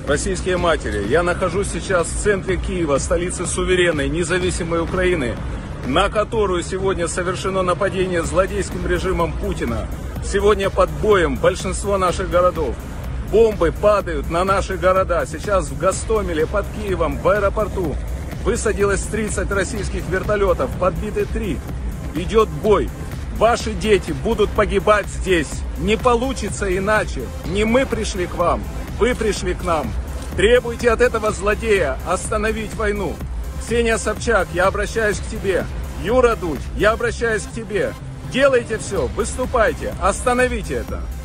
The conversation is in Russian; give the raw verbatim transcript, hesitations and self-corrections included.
российские матери, я нахожусь сейчас в центре Киева, столицы суверенной, независимой Украины, на которую сегодня совершено нападение злодейским режимом Путина. Сегодня под боем большинство наших городов. Бомбы падают на наши города. Сейчас в Гостомеле, под Киевом, в аэропорту высадилось тридцать российских вертолетов, подбиты три. Идет бой. Ваши дети будут погибать здесь. Не получится иначе. Не мы пришли к вам, вы пришли к нам. Требуйте от этого злодея остановить войну. Ксения Собчак, я обращаюсь к тебе. Юра Дудь, я обращаюсь к тебе. Делайте все, выступайте, остановите это.